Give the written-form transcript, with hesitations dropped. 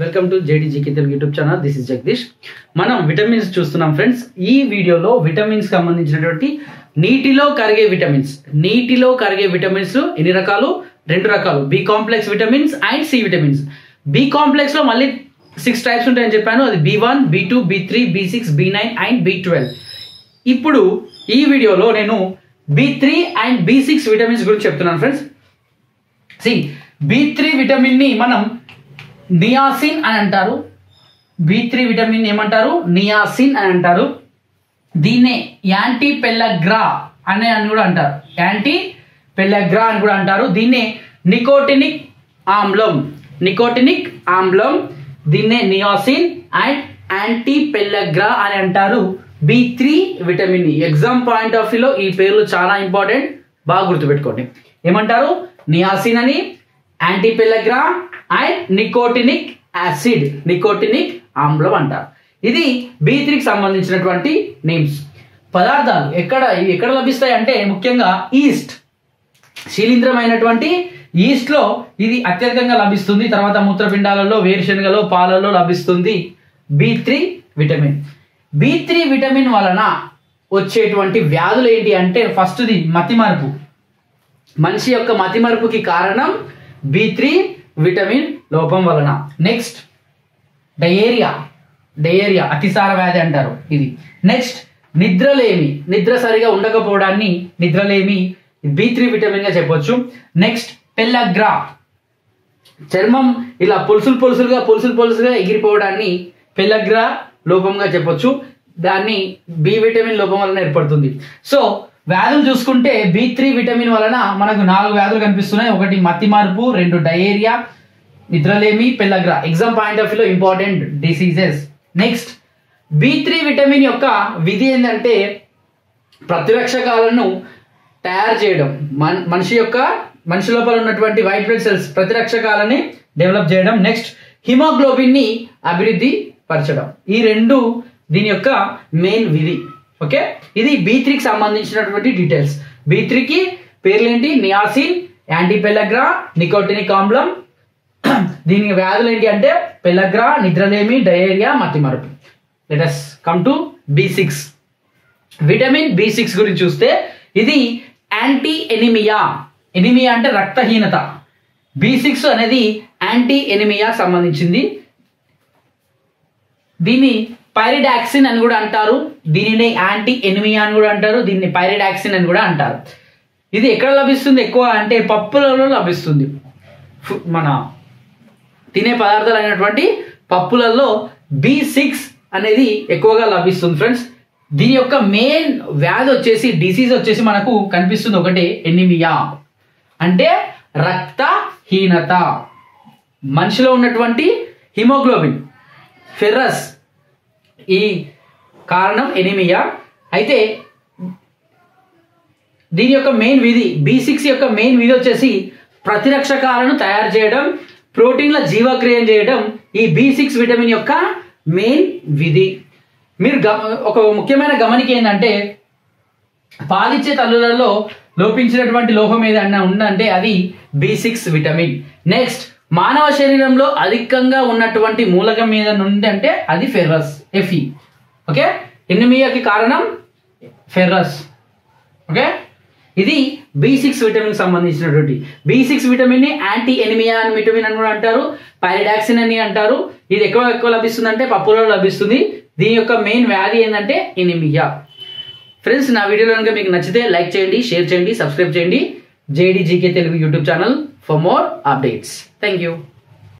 Welcome to JDGK Telugu YouTube channel. This is Jagadish. మనం vitamins చూస్తున్నాం friends. ఈ వీడియోలో విటమిన్స్ సంబంధించినటువంటి నీటిలో కరిగే విటమిన్స్ ఎన్ని రకాలు? 2 రకాలు, B complex vitamins and C vitamins. B complex లో మళ్ళీ 6 టైప్స్ ఉంటాయని చెప్పాను. అది B1, B2, B3, B6, B9 and B12. ఇప్పుడు ఈ వీడియోలో నేను B3 అండ్ B6 విటమిన్స్ గురించి చెప్తున్నాను ఫ్రెండ్స్. B3 విటమిన్ ని మనం నియాసిన్ అని అంటారు. B3 విటమిన్ ఏమంటారు? నియాసిన్ అని అంటారు. దీన్నే యాంటీ పెల్లగ్రా అని కూడా అంటారు. యాంటీ పెల్లగ్రా అని కూడా అంటారు. దీన్నే నికోటినిక్ ఆమ్లం, దీన్నే నియాసిన్ అండ్ యాంటీ పెల్లగ్రా అని అంటారు. B3 విటమిన్ ని ఎగ్జామ్ పాయింట్ ఆఫ్ వ్యూలో ఈ పేర్లు చాలా ఇంపార్టెంట్, బాగా గుర్తుపెట్టుకోండి. ఏమంటారు? నియాసిన్ అని, యాంటీ పెల్లగ్రా అండ్ నికోటినిక్ ఆమ్లం అంటారు. ఇది B3కి సంబంధించినటువంటి నేమ్స్. పదార్థాలు ఎక్కడ లభిస్తాయి అంటే ముఖ్యంగా ఈస్ట్, శిలీంద్రమైనటువంటి ఈస్ట్ లో ఇది అత్యధికంగా లభిస్తుంది. తర్వాత మూత్రపిండాలలో, వేరుశనగలో, పాలలో లభిస్తుంది B3 విటమిన్. B3 విటమిన్ వలన వచ్చేటువంటి వ్యాధులు ఏంటి అంటే ఫస్ట్ది మతిమరుపు. మనిషి యొక్క మతిమరుపుకి కారణం B3 విటమిన్ లోపం వలన. నెక్స్ట్ డయేరియా అతిసార వ్యాధి అంటారు ఇది. నెక్స్ట్ నిద్ర సరిగా ఉండకపోవడాన్ని నిద్రలేమి B3 విటమిన్ గా చెప్పొచ్చు. నెక్స్ట్ పెల్లగ్రా, చర్మం ఇలా పొలుసులుగా ఎగిరిపోవడాన్ని పెల్లగ్రా లోపంగా చెప్పొచ్చు. దాన్ని బి విటమిన్ లోపం వలన ఏర్పడుతుంది. సో వ్యాధులు చూసుకుంటే B3 విటమిన్ వలన మనకు 4 వ్యాధులు కనిపిస్తున్నాయి. 1 మతిమరుపు, 2 డయేరియా, నిద్రలేమి, పెల్లగ్రా. ఎగ్జామ్ పాయింట్ ఆఫ్ వ్యూలో important diseases. Next B3 vitamin యొక్క విధి ఏంటంటే ప్రతిరక్షకాలను తయారు చేయడం. మనిషి లోపల ఉన్నటువంటి వైట్ బ్లడ్ సెల్స్ ప్రతిరక్షకాలని డెవలప్ చేయడం. నెక్స్ట్ హిమోగ్లోబిన్ ని అభివృద్ధి పరచడం. ఈ 2 దీని యొక్క మెయిన్ విధి. ఓకే, ఇది B3కి సంబంధించినటువంటి డీటెయిల్స్. B3కి పేర్లేంటి? నియాసిన్, యాంటీ పెల్లగ్రా, నికోటినిక్ ఆమ్లం. దీని వ్యాధులు ఏంటి అంటే పెల్లగ్రా, నిద్రలేమి, డయేరియా, మతిమరుపు. Let us come to B6. Vitamin B6 గురించి చూస్తే ఇది యాంటీ ఎనిమియా అంటే రక్తహీనత. B6 అనేది యాంటీ ఎనిమియా సంబంధించింది. దీన్ని పైరిడాక్సిన్ అని కూడా అంటారు. దీనిని యాంటీ ఎనిమియా అని కూడా అంటారు. దీన్ని పైరిడాక్సిన్ అని కూడా అంటారు. ఇది ఎక్కడ లభిస్తుంది ఎక్కువ అంటే పప్పులలో లభిస్తుంది. మన తినే పదార్థాలు అయినటువంటి పప్పులలో B6 అనేది ఎక్కువగా లభిస్తుంది ఫ్రెండ్స్. దీని యొక్క మెయిన్ వ్యాధి వచ్చేసి డిసీజ్ వచ్చేసి మనకు కనిపిస్తుంది ఒకటే, ఎనిమియా అంటే రక్తహీనత. మనిషిలో ఉన్నటువంటి హిమోగ్లోబిన్, ఫెర్రస్, ఈ కారణం ఎనిమియా. అయితే దీని యొక్క మెయిన్ విధి, B6 యొక్క మెయిన్ విధి వచ్చేసి ప్రతిరక్షకాలను తయారు చేయడం, ప్రోటీన్ల జీవక్రియం చేయడం. ఈ B6 విటమిన్ యొక్క మెయిన్ విధి. మీరు ఒక ముఖ్యమైన గమనిక ఏంటంటే పాలిచ్చే తల్లులలో లోపించినటువంటి లోహం ఏదన్నా ఉందంటే అది B6 విటమిన్. నెక్స్ట్ మానవ శరీరంలో అధికంగా ఉన్నటువంటి మూలకం ఏదన్నా ఉంది అంటే అది ఫెర్రస్, Fe. ఓకే, ఎనిమియాకి కారణం ఫెర్రస్. ఓకే, ఇది B6 విటమిన్ సంబంధించినటువంటి. B6 విటమిన్ ని యాంటీ ఎనిమియా విటమిన్ అని కూడా అంటారు, పైరిడాక్సిన్ అని అంటారు. ఇది ఎక్కువ లభిస్తుంది అంటే పప్పులలో లభిస్తుంది. దీని యొక్క మెయిన్ వ్యాధి ఏంటంటే ఎనిమియా. ఫ్రెండ్స్, నా వీడియోలో కనుక మీకు నచ్చితే లైక్ చేయండి, షేర్ చేయండి, సబ్స్క్రైబ్ చేయండి. JDGK Telugu YouTube channel for more updates. Thank you.